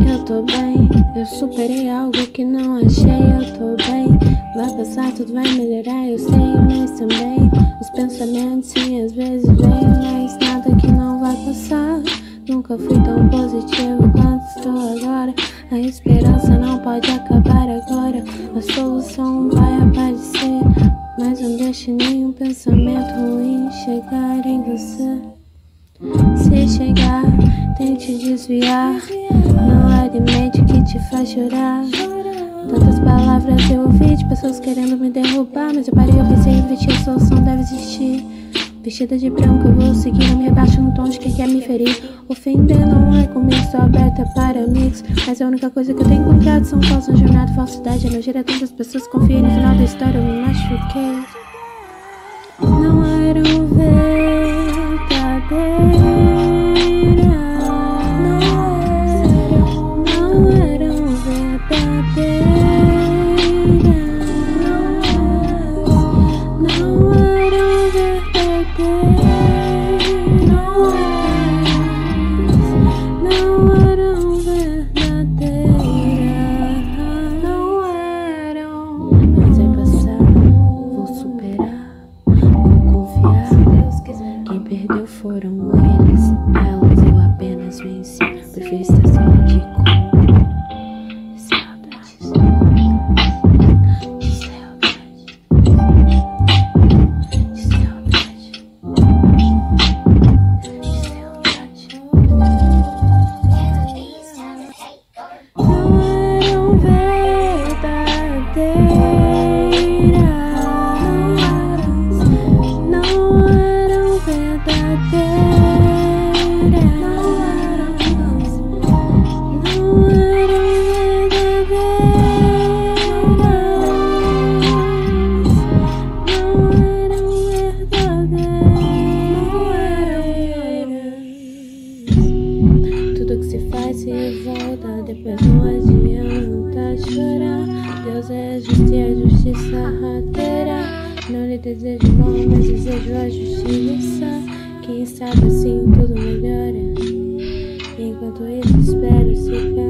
eu tô bem. Eu superei algo que não achei, eu tô bem. Vai passar, tudo vai melhorar, eu sei, mas também os pensamentos sim, às vezes vem, mas nada que não vai passar. Nunca fui tão positivo quanto estou agora. A esperança não pode acabar agora. A solução vai aparecer, mas não deixe nenhum pensamento ruim chegar em você. Se chegar, tente desviar. Não alimente o que te faz chorar. Tantas palavras eu ouvi de pessoas querendo me derrubar, mas eu parei, eu pensei em refletir, a solução deve existir. Vestida de branco eu vou seguir, não me rebaixo no tom de quem quer me ferir. Ofender não é comigo, sou aberta para amigos, mas a única coisa que eu tenho encontrado são falsas jornadas, falsidade, energia. Tantas pessoas confiam, no final da história eu me machuquei. Não eram verdadeiras. Quem perdeu foram eles, elas, eu apenas venci. Prefiro estar só de se volta, depois não adianta chorar. Deus é justo e a justiça rateira. Não lhe desejo mal, mas desejo a justiça. Quem sabe assim tudo melhora. Enquanto isso espero se